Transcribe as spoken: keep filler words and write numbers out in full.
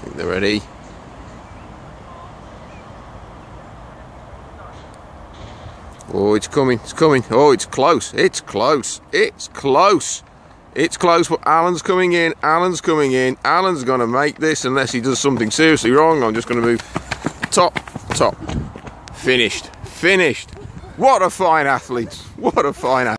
think they're ready. Oh, it's coming, it's coming. Oh, it's close, it's close, it's close. It's close, but Alan's coming in, Alan's coming in. Alan's going to make this unless he does something seriously wrong. I'm just going to move top, top. Finished, finished. What a fine athlete, what a fine athlete.